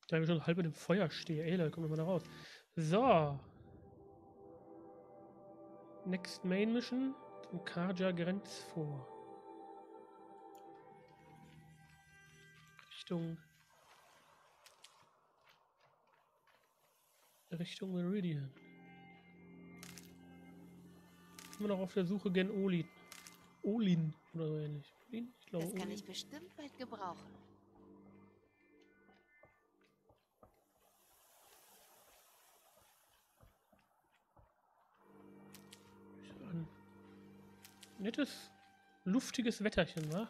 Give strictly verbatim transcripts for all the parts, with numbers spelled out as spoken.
Da ich schon halb mit dem Feuer stehe. Ey, da kommen wir mal da raus. So. Next Main Mission. Zum Karja Grenz vor. Richtung. Richtung Meridian. Immer noch auf der Suche gen Olin. Olin oder so ähnlich. Olin? Ich glaube, Das kann Olin. ich bestimmt bald gebrauchen. Ein nettes, luftiges Wetterchen, wa?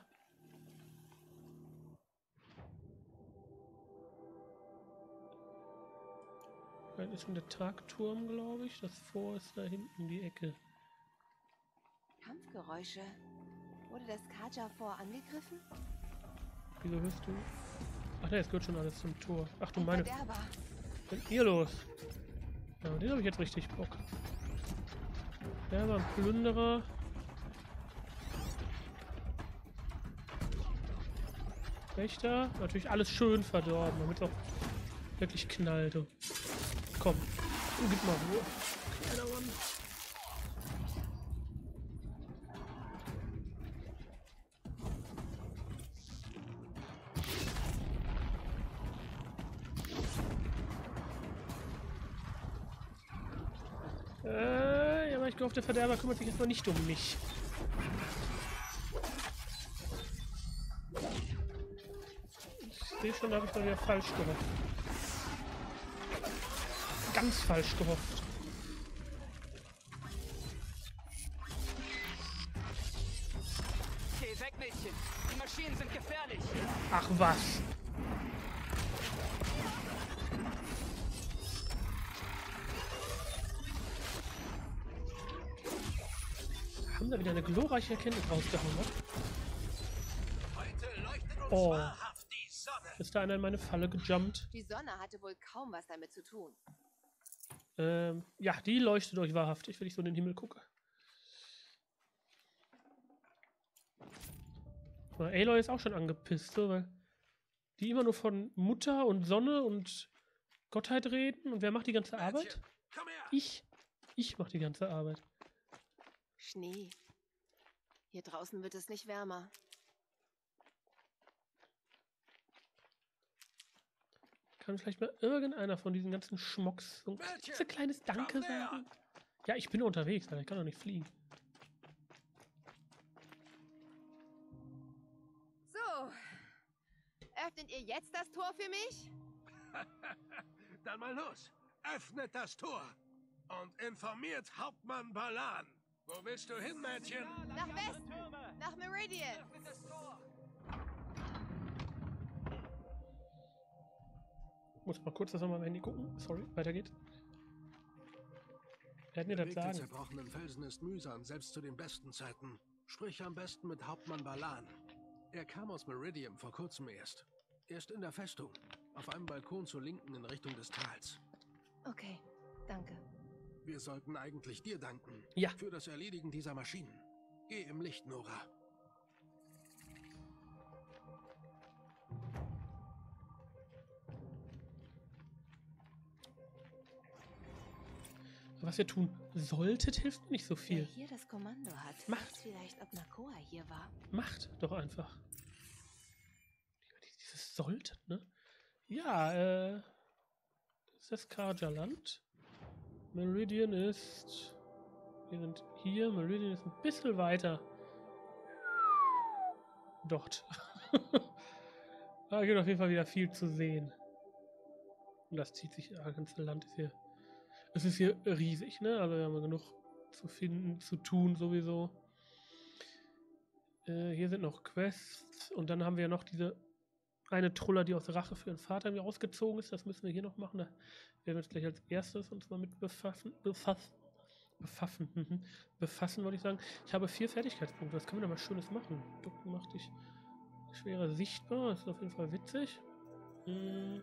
Da ist schon der Tagturm, glaube ich. Das Vor ist da hinten die Ecke. Kampfgeräusche. Wurde das Karja-Fort angegriffen? Wieso hörst du? Ach ne, es gehört schon alles zum Tor. Ach du Ein meine. Verderber. Was ist denn hier los? Ja, den habe ich jetzt richtig Bock. Der war ein Plünderer. Wächter. Natürlich alles schön verdorben, damit es auch wirklich knallt. Du. Komm, gib mal Ruhe. Kleiner Mann. Äh, ja, aber ich glaube, der Verderber kümmert sich erstmal nicht um mich. Ich sehe schon, da habe ich mal wieder falsch gehofft. Ganz falsch gehofft. Geh weg, Mädchen. Die Maschinen sind gefährlich. Ach was. Haben da wieder eine glorreiche Erkenntnis rausgehauen, ne? Heute leuchtet uns Oh. wahrhaft die Sonne. Ist da einer in meine Falle gejumpt? Die Sonne hatte wohl kaum was damit zu tun. Ähm, ja, die leuchtet euch wahrhaftig, wenn ich so in den Himmel gucke. Aber Aloy ist auch schon angepisst, so, weil die immer nur von Mutter und Sonne und Gottheit reden. Und wer macht die ganze Arbeit? Mädchen, komm her. Ich. Ich mach die ganze Arbeit. Schnee. Hier draußen wird es nicht wärmer. Kann vielleicht mal irgendeiner von diesen ganzen Schmocks so ein Mädchen, kleines Danke komm her. sagen? Ja, ich bin unterwegs, aber ich kann doch nicht fliegen. So. Öffnet ihr jetzt das Tor für mich? Dann mal los. Öffnet das Tor und informiert Hauptmann Balan. Wo willst du hin, Mädchen? Nach Westen. Nach Meridian. Muss mal kurz das nochmal am Handy gucken. Sorry, weiter geht's. Wer hat mir Der das Weg der sagen? zerbrochenen Felsen ist mühsam, selbst zu den besten Zeiten. Sprich am besten mit Hauptmann Balan. Er kam aus Meridian vor kurzem erst. Er ist in der Festung, auf einem Balkon zur Linken in Richtung des Tals. Okay, danke. Wir sollten eigentlich dir danken. Ja. Für das Erledigen dieser Maschinen. Geh im Licht, Nora. Was ihr tun solltet, hilft mir nicht so Wer viel. hier das Kommando hat, Macht. weiß vielleicht, ob Nakoa hier war. Macht doch einfach. Dieses solltet, ne? Ja, äh. Das ist das Karja-Land. Meridian ist. Wir sind hier. Meridian ist ein bisschen weiter. Dort. Da gibt auf jeden Fall wieder viel zu sehen. Und das zieht sich. Das ganze Land ist hier. Es ist hier riesig, ne? Also wir haben genug zu finden, zu tun sowieso. Äh, hier sind noch Quests. Und dann haben wir noch diese eine Truller, die aus Rache für ihren Vater mir ausgezogen ist. Das müssen wir hier noch machen. Da werden wir uns gleich als erstes uns mal mit befassen. Befassen. Befassen, mhm. befassen wollte ich sagen. Ich habe vier Fertigkeitspunkte. Was können wir da mal Schönes machen? Ducken macht dich schwerer sichtbar. Das ist auf jeden Fall witzig. Hm.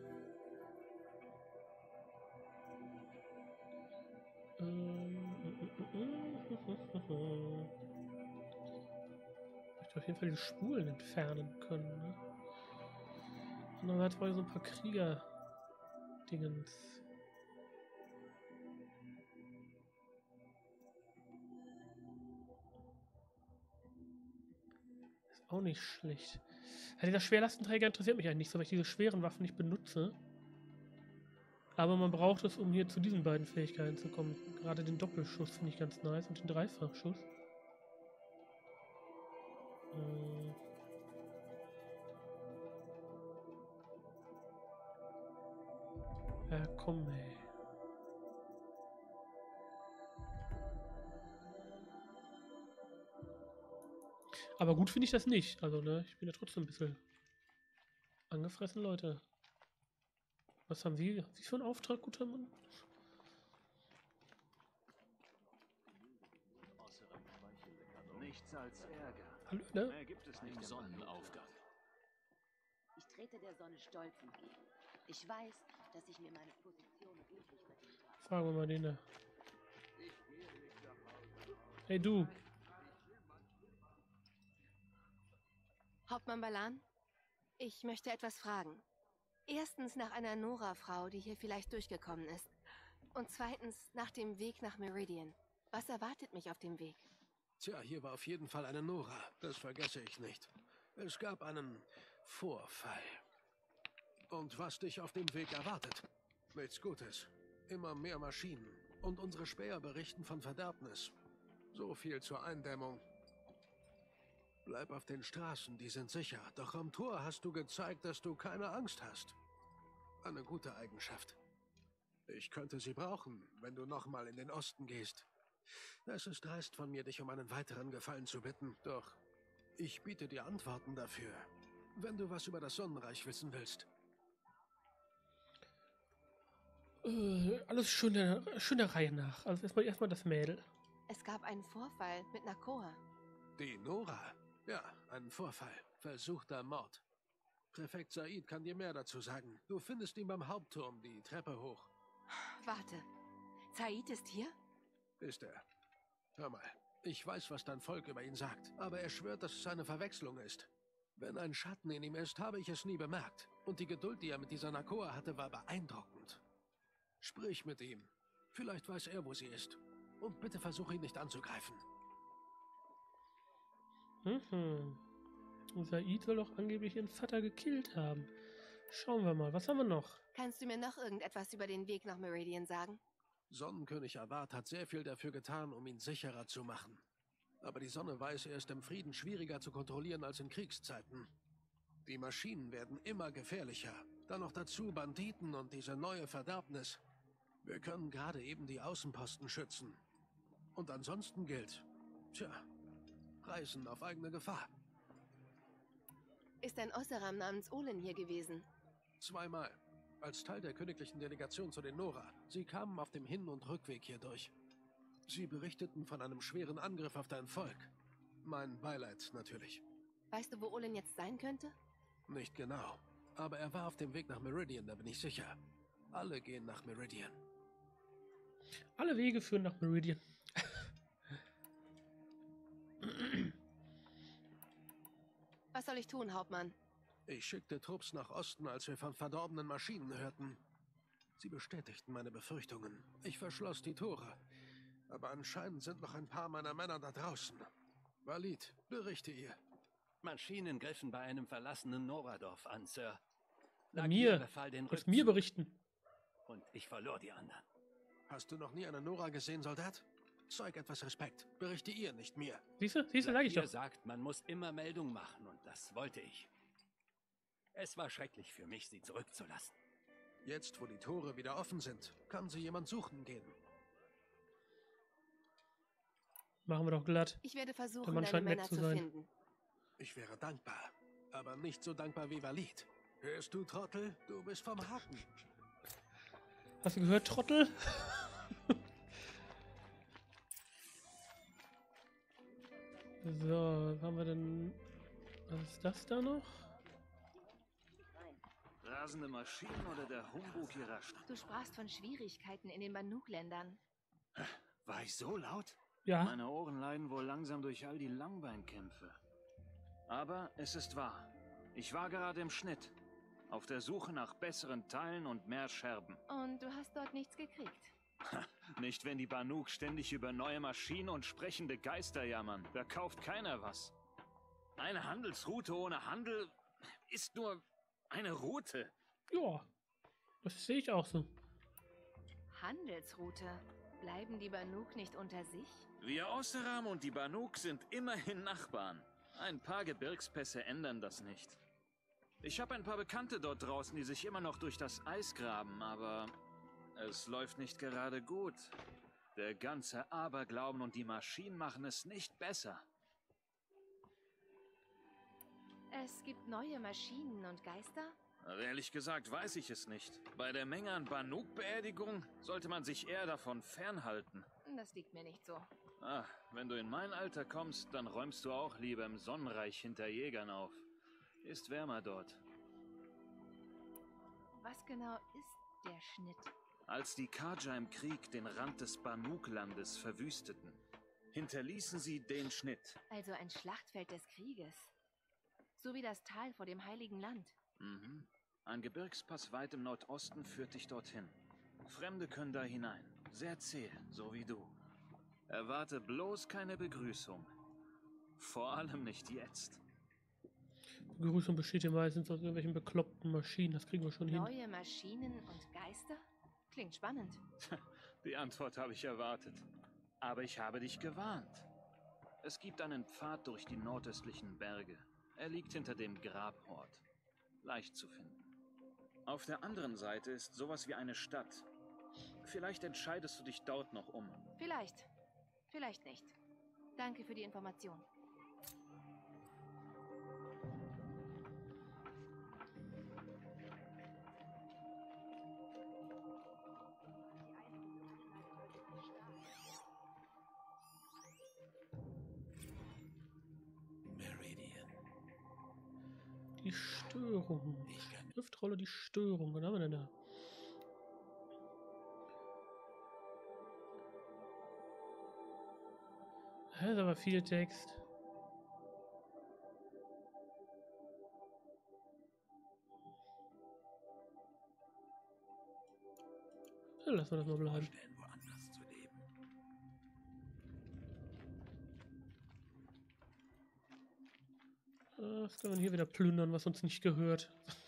Ich möchte auf jeden Fall die Spulen entfernen können. Ne? Andererseits wollen so ein paar Krieger Dingens. Ist auch nicht schlecht. Ja, dieser Schwerlastenträger interessiert mich eigentlich nicht so, weil ich diese schweren Waffen nicht benutze. Aber man braucht es, um hier zu diesen beiden Fähigkeiten zu kommen. Gerade den Doppelschuss finde ich ganz nice und den Dreifachschuss. Äh ja, komm, ey. Aber gut finde ich das nicht. Also, ne, ich bin ja trotzdem ein bisschen angefressen, Leute. Was haben Sie? Wie für einen Auftrag, guter Mann? Nichts als Ärger. Hallo, ne? Mehr gibt es nicht im Sonnenaufgang. Ich trete der Sonne stolz entgegen. Ich weiß, dass ich mir meine Position glücklich verdient habe. Fragen wir mal den da. Hey, du. Hauptmann Balan, ich möchte etwas fragen. Erstens nach einer Nora-Frau, die hier vielleicht durchgekommen ist. Und zweitens nach dem Weg nach Meridian. Was erwartet mich auf dem Weg? Tja, hier war auf jeden Fall eine Nora. Das vergesse ich nicht. Es gab einen Vorfall. Und was dich auf dem Weg erwartet? Nichts Gutes. Immer mehr Maschinen. Und unsere Späher berichten von Verderbnis. So viel zur Eindämmung. Bleib auf den Straßen, die sind sicher. Doch am Tor hast du gezeigt, dass du keine Angst hast. Eine gute Eigenschaft. Ich könnte sie brauchen, wenn du nochmal in den Osten gehst. Es ist dreist von mir, dich um einen weiteren Gefallen zu bitten. Doch ich biete dir Antworten dafür, wenn du was über das Sonnenreich wissen willst. Äh, alles schön der, schön der Reihe nach. Also erstmal erstmal das Mädel. Es gab einen Vorfall mit Nakoa. Die Nora? Ja, ein Vorfall. Versuchter Mord. Präfekt Said kann dir mehr dazu sagen. Du findest ihn beim Hauptturm, die Treppe hoch. Warte. Said ist hier? Ist er. Hör mal, ich weiß, was dein Volk über ihn sagt, aber er schwört, dass es eine Verwechslung ist. Wenn ein Schatten in ihm ist, habe ich es nie bemerkt. Und die Geduld, die er mit dieser Nakoa hatte, war beeindruckend. Sprich mit ihm. Vielleicht weiß er, wo sie ist. Und bitte versuch ihn nicht anzugreifen. Mhm. Said soll doch angeblich ihren Vater gekillt haben. Schauen wir mal, was haben wir noch? Kannst du mir noch irgendetwas über den Weg nach Meridian sagen? Sonnenkönig Abad hat sehr viel dafür getan, um ihn sicherer zu machen. Aber die Sonne weiß, er ist im Frieden schwieriger zu kontrollieren als in Kriegszeiten. Die Maschinen werden immer gefährlicher. Dann noch dazu Banditen und diese neue Verderbnis. Wir können gerade eben die Außenposten schützen. Und ansonsten gilt, tja, Reisen auf eigene Gefahr. Ist ein Osseram namens Olen hier gewesen? Zweimal. Als Teil der königlichen Delegation zu den Nora. Sie kamen auf dem Hin- und Rückweg hier durch. Sie berichteten von einem schweren Angriff auf dein Volk. Mein Beileid natürlich. Weißt du, wo Olen jetzt sein könnte? Nicht genau. Aber er war auf dem Weg nach Meridian, da bin ich sicher. Alle gehen nach Meridian. Alle Wege führen nach Meridian. Was soll ich tun, Hauptmann? Ich schickte Trupps nach Osten, als wir von verdorbenen Maschinen hörten. Sie bestätigten meine Befürchtungen. Ich verschloss die Tore. Aber anscheinend sind noch ein paar meiner Männer da draußen. Walid, berichte ihr. Maschinen griffen bei einem verlassenen Noradorf an, Sir. Na, Lakir mir. befahl den Kannst mir Rückzug. berichten. Und ich verlor die anderen. Hast du noch nie eine Nora gesehen, Soldat? Zeig etwas Respekt. Berichte ihr, nicht mir. Siehst du, siehst du, sag ich Lakir doch. sagt, man muss immer Meldung machen und das wollte ich. Es war schrecklich für mich, sie zurückzulassen. Jetzt, wo die Tore wieder offen sind, kann sie jemand suchen gehen. Machen wir doch glatt. Ich werde Der versuchen, Mann deine scheint nett Männer zu zu sein. finden. Ich wäre dankbar. Aber nicht so dankbar wie Walid. Hörst du, Trottel? Du bist vom Haken. Hast du gehört, Trottel? So, was haben wir denn? Was ist das da noch? Rasende Maschinen oder der Humbug ihrer Stadt? Du sprachst von Schwierigkeiten in den Banuk-Ländern. War ich so laut? Ja, Meine Ohren leiden wohl langsam durch all die Langbeinkämpfe. Aber es ist wahr. Ich war gerade im Schnitt. Auf der Suche nach besseren Teilen und mehr Scherben. Und du hast dort nichts gekriegt. Nicht, wenn die Banuk ständig über neue Maschinen und sprechende Geister jammern. Da kauft keiner was. Eine Handelsroute ohne Handel ist nur eine Route. Ja, das sehe ich auch so. Handelsroute. Bleiben die Banuk nicht unter sich? Wir Oseram und die Banuk sind immerhin Nachbarn. Ein paar Gebirgspässe ändern das nicht. Ich habe ein paar Bekannte dort draußen, die sich immer noch durch das Eis graben, aber es läuft nicht gerade gut. Der ganze Aberglauben und die Maschinen machen es nicht besser. Es gibt neue Maschinen und Geister? Ehrlich gesagt weiß ich es nicht. Bei der Menge an Banuk-Beerdigung sollte man sich eher davon fernhalten. Das liegt mir nicht so. Ah, wenn du in mein Alter kommst, dann räumst du auch lieber im Sonnenreich hinter Jägern auf. Ist wärmer dort. Was genau ist der Schnitt? Als die Kaja im Krieg den Rand des Banuk-Landes verwüsteten, hinterließen sie den Schnitt. Also ein Schlachtfeld des Krieges. So wie das Tal vor dem Heiligen Land. Mhm. Ein Gebirgspass weit im Nordosten führt dich dorthin. Fremde können da hinein. Sehr zäh, so wie du. Erwarte bloß keine Begrüßung. Vor allem nicht jetzt. Begrüßung besteht ja meistens aus irgendwelchen bekloppten Maschinen. Das kriegen wir schon hin. Neue Maschinen und Geister? Klingt spannend. Die Antwort habe ich erwartet. Aber ich habe dich gewarnt. Es gibt einen Pfad durch die nordöstlichen Berge. Er liegt hinter dem Grabhort. Leicht zu finden. Auf der anderen Seite ist sowas wie eine Stadt. Vielleicht entscheidest du dich dort noch um. Vielleicht. Vielleicht nicht. Danke für die Information. Meridian. Die Störung. Schriftrolle, die Störung. Was haben wir denn da? Das ist aber viel Text. Ja, lassen wir das mal bleiben. Woanders zu leben. Was kann man hier wieder plündern, was uns nicht gehört?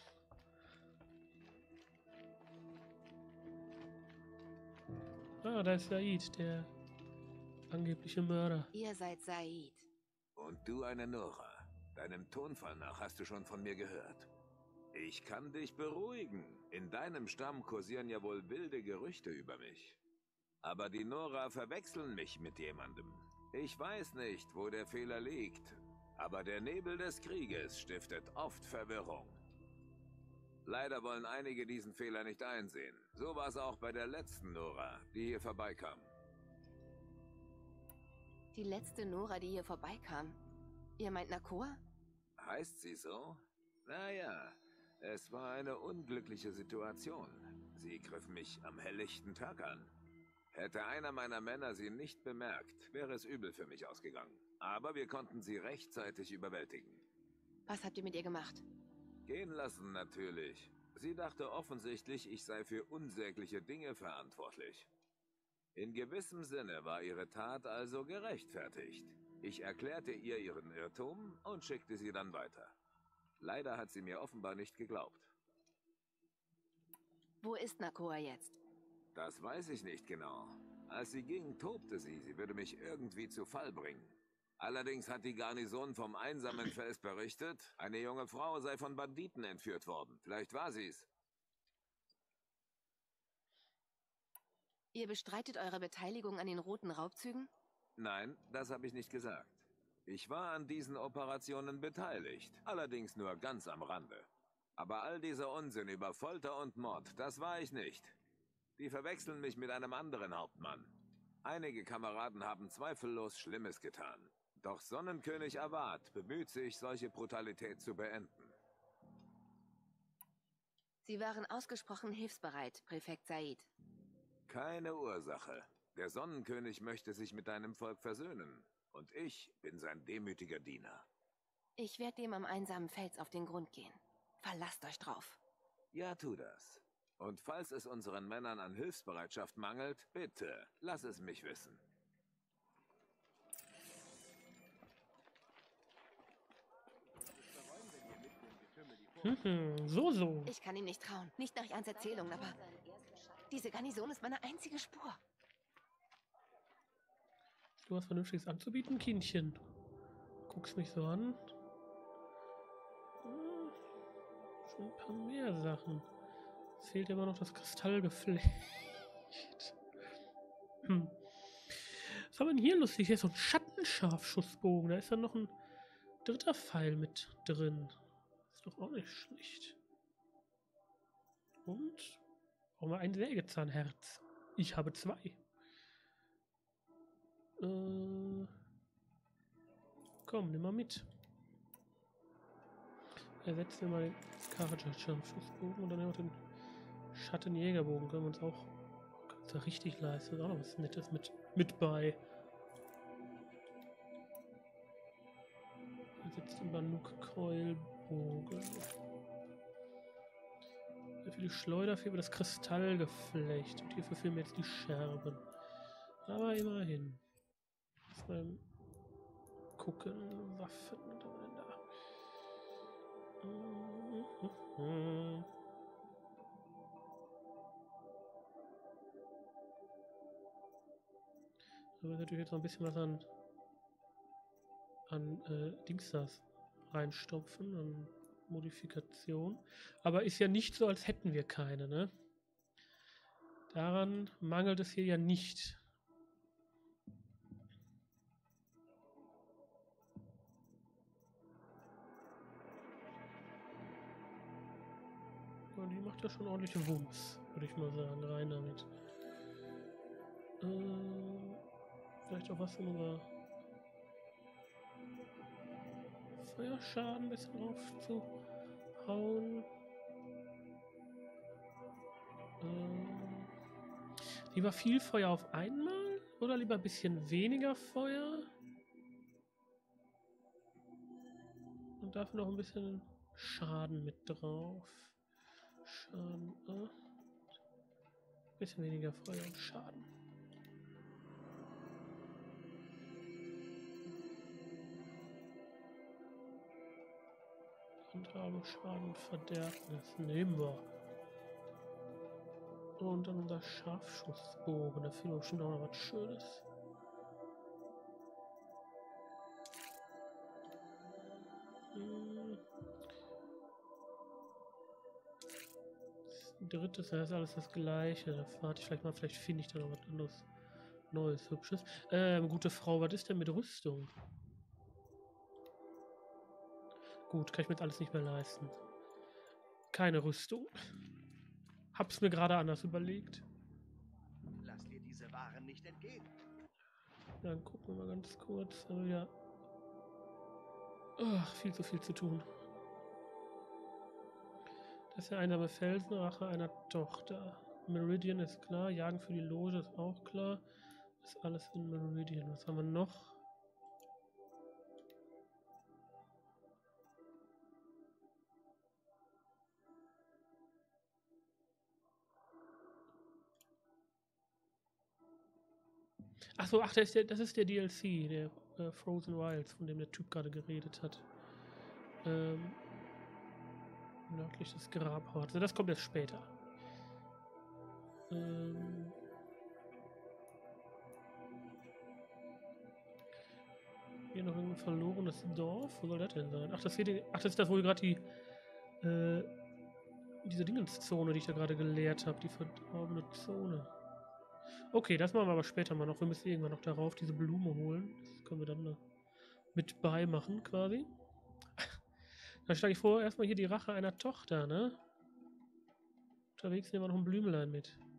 Ah, da ist Said, der angebliche Mörder. Ihr seid Said. Und du eine Nora. Deinem Tonfall nach hast du schon von mir gehört. Ich kann dich beruhigen. In deinem Stamm kursieren ja wohl wilde Gerüchte über mich. Aber die Nora verwechseln mich mit jemandem. Ich weiß nicht, wo der Fehler liegt. Aber der Nebel des Krieges stiftet oft Verwirrung. Leider wollen einige diesen Fehler nicht einsehen. So war es auch bei der letzten Nora, die hier vorbeikam. Die letzte Nora, die hier vorbeikam. Ihr meint Nakoa? Heißt sie so? Naja, es war eine unglückliche Situation. Sie griff mich am helllichten Tag an. Hätte einer meiner Männer sie nicht bemerkt, wäre es übel für mich ausgegangen. Aber wir konnten sie rechtzeitig überwältigen. Was habt ihr mit ihr gemacht? Gehen lassen natürlich. Sie dachte offensichtlich, ich sei für unsägliche Dinge verantwortlich. In gewissem Sinne war ihre Tat also gerechtfertigt. Ich erklärte ihr ihren Irrtum und schickte sie dann weiter. Leider hat sie mir offenbar nicht geglaubt. Wo ist Nakoa jetzt? Das weiß ich nicht genau. Als sie ging, tobte sie, sie würde mich irgendwie zu Fall bringen. Allerdings hat die Garnison vom einsamen Fels berichtet, eine junge Frau sei von Banditen entführt worden. Vielleicht war sie's. Ihr bestreitet eure Beteiligung an den roten Raubzügen? Nein, das habe ich nicht gesagt. Ich war an diesen Operationen beteiligt, allerdings nur ganz am Rande. Aber all dieser Unsinn über Folter und Mord, das war ich nicht. Die verwechseln mich mit einem anderen Hauptmann. Einige Kameraden haben zweifellos Schlimmes getan. Doch Sonnenkönig Avad bemüht sich, solche Brutalität zu beenden. Sie waren ausgesprochen hilfsbereit, Präfekt Said. Keine Ursache. Der Sonnenkönig möchte sich mit deinem Volk versöhnen. Und ich bin sein demütiger Diener. Ich werde dem am einsamen Fels auf den Grund gehen. Verlasst euch drauf. Ja, tu das. Und falls es unseren Männern an Hilfsbereitschaft mangelt, bitte, lass es mich wissen. Mhm, so, so. Ich kann ihm nicht trauen. Nicht nach Jans Erzählung, aber diese Garnison ist meine einzige Spur. Du hast Vernünftiges anzubieten, Kindchen. Guckst mich so an. Hm, schon ein paar mehr Sachen. Fehlt immer noch das Kristallgeflecht. Hm. Was haben wir denn hier lustig? Hier ist so ein Schattenscharfschussbogen. Da ist dann noch ein dritter Pfeil mit drin. Ist doch auch nicht schlecht. Und brauchen wir ein Sägezahnherz. Ich habe zwei. Äh, komm, nimm mal mit. Ersetzen wir mal den Karajan-Schussbogen und dann nehmen wir den Schattenjägerbogen. Können wir uns auch kannst du richtig leisten. Ist auch noch was Nettes mit, mit bei. Ersetzt den Banuk-Keulbogen. Für die Schleuder fehlen wir das Kristallgeflecht. Und hierfür fehlen mir jetzt die Scherben. Aber immerhin. Mal gucken. Waffen. Was haben wir denn da? Da wird natürlich jetzt noch ein bisschen was an an äh, Dingsdas reinstopfen, an Modifikation. Aber ist ja nicht so, als hätten wir keine, ne? Daran mangelt es hier ja nicht. Ja, die macht ja schon ordentliche Wumms, würde ich mal sagen. Rein damit. Äh, vielleicht auch was in unser Feuerschaden ein bisschen aufzuhauen. Äh, lieber viel Feuer auf einmal oder lieber ein bisschen weniger Feuer? Und dafür noch ein bisschen Schaden mit drauf. Schaden. Äh, bisschen weniger Feuer und Schaden. Handhabe, Schaden und Verderbnis. Nehmen wir. Und dann unser Scharfschussbogen. Da fehlt uns bestimmt auch noch was Schönes. Hm. Das dritte ist ja alles das Gleiche. Da warte ich vielleicht mal. Vielleicht finde ich da noch was anderes. Neues, Hübsches. Ähm, gute Frau, was ist denn mit Rüstung? Gut, kann ich mir jetzt alles nicht mehr leisten. Keine Rüstung. Hab's mir gerade anders überlegt. Lass dir diese Waren nicht entgehen. Dann gucken wir mal ganz kurz. Aber ja. Ach, viel zu viel zu tun. Das ist der einsame Felsen, Rache einer Tochter. Meridian ist klar, Jagen für die Loge ist auch klar. Ist alles in Meridian. Was haben wir noch? Achso, ach, das ist, der, das ist der D L C, der äh, Frozen Wilds, von dem der Typ gerade geredet hat. Ähm, nördlich des Grabhorts. Also das kommt erst später. Ähm, hier noch ein verlorenes Dorf. Wo soll das denn sein? Ach, das, hier die, ach, das ist das, wo gerade die äh, diese Dingenszone, die ich da gerade geleert habe. Die verdorbene Zone. Okay, das machen wir aber später mal noch. Wir müssen irgendwann noch darauf diese Blume holen. Das können wir dann da mit beimachen, quasi. Dann schlage ich vor, erstmal hier die Rache einer Tochter, ne? Unterwegs nehmen wir noch ein Blümelein mit.